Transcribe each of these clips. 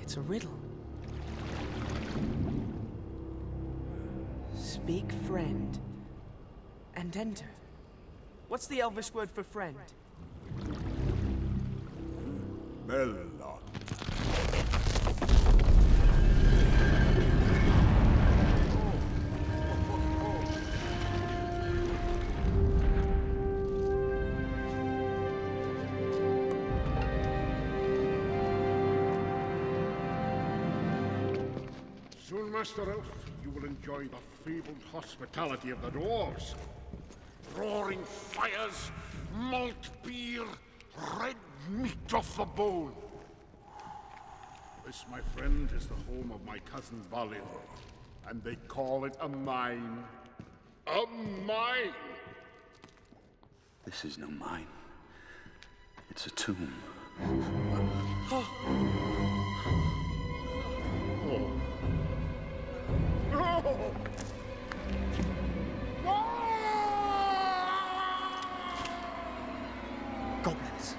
It's a riddle. Speak friend and enter. What's the Elvish word for friend? Melon. Soon, Master Elf, you will enjoy the fabled hospitality of the Dwarves. Roaring fires, malt beer, red meat off the bone. This, my friend, is the home of my cousin Balin, and they call it a mine. A mine! This is no mine. It's a tomb. Oh. No! Goblins.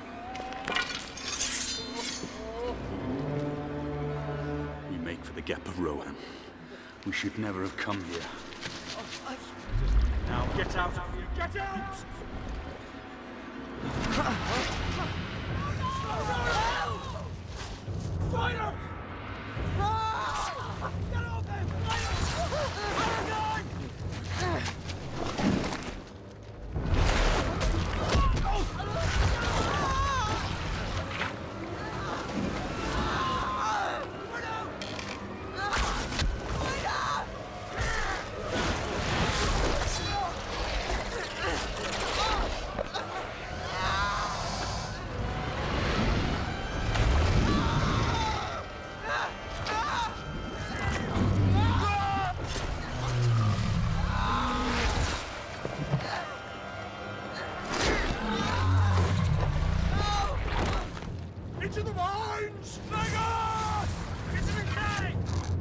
We make for the Gap of Rohan. We should never have come here. Now get out of here! Get out! Fire! Get off them! Into the mines! Legolas! Into the cave!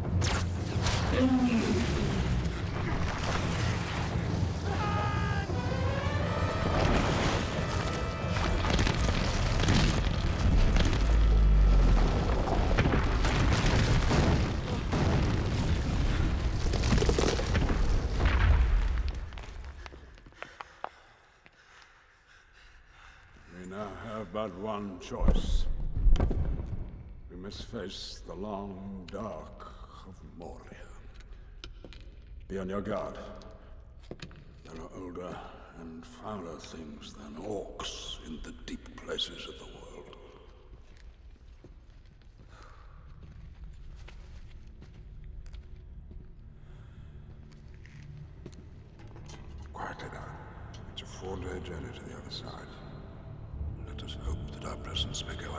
We now have but one choice. We must face the long dark of Moria. Be on your guard. There are older and fouler things than orcs in the deep places of the world. Quietly now. It's a 4-day journey to the other side. Let us hope that our presence may go